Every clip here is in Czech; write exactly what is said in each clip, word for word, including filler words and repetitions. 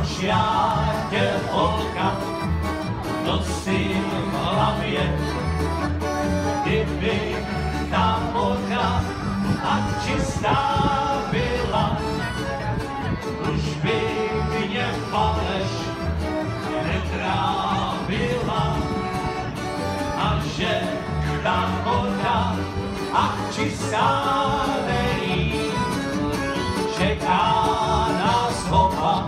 proč já tě, holka, nosím v hlavě, kdyby ta voda a čistá byla, už by mě faleš netrávila. A že ta voda a čistá není, čeká nás oba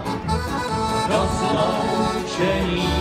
rozloučení.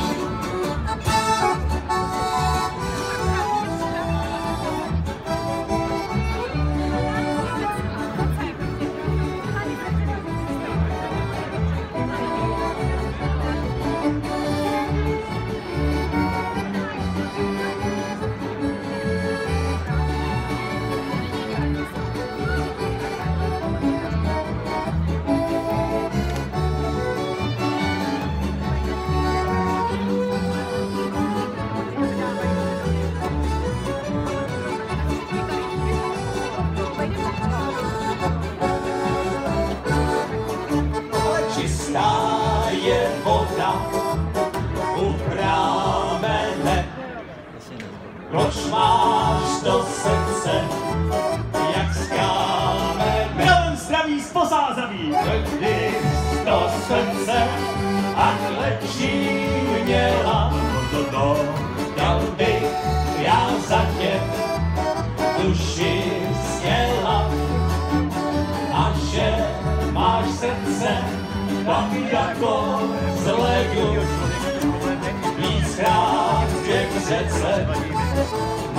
Čistá je voda u pramene, proč máš to srdce jak z kámene? Milan zdraví z Posázaví! Když to srdce takhle číměla, dal bych já za tě duši sněla. A že máš srdce tak jako z ledu, víckrát v těch řece